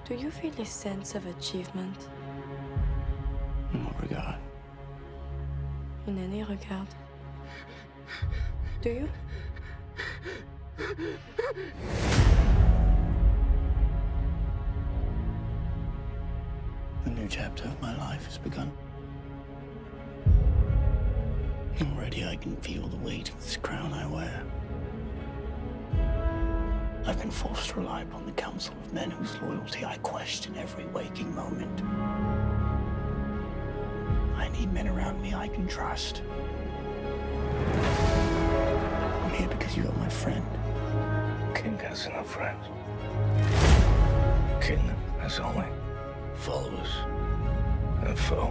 Do you feel a sense of achievement? In what regard? In any regard? Do you? A new chapter of my life has begun. Already I can feel the weight of this crown I wear. I've been forced to rely upon the counsel of men whose loyalty I question every waking moment. I need men around me I can trust. I'm here because you are my friend. King has no friends. King has only followers and foe.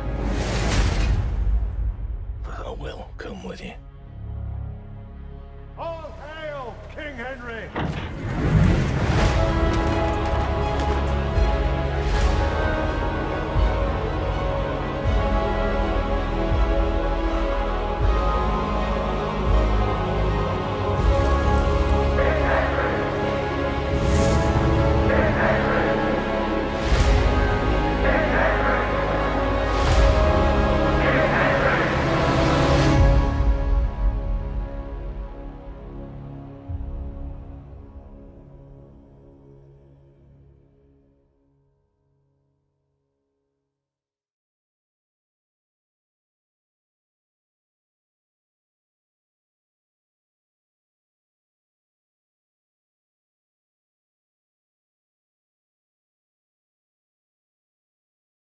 But I will come with you. All hail King Henry!